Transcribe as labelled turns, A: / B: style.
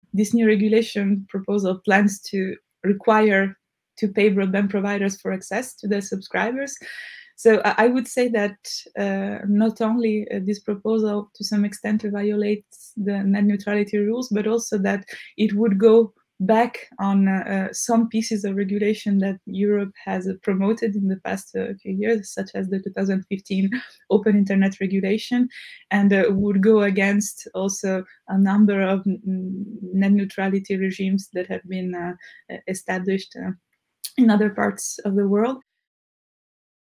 A: this new regulation proposal plans to require to pay broadband providers for access to their subscribers. So I would say that not only this proposal to some extent violates the net neutrality rules, but also that it would go back on some pieces of regulation that Europe has promoted in the past few years, such as the 2015 Open Internet Regulation, and would go against also a number of net neutrality regimes that have been established in other parts of the world.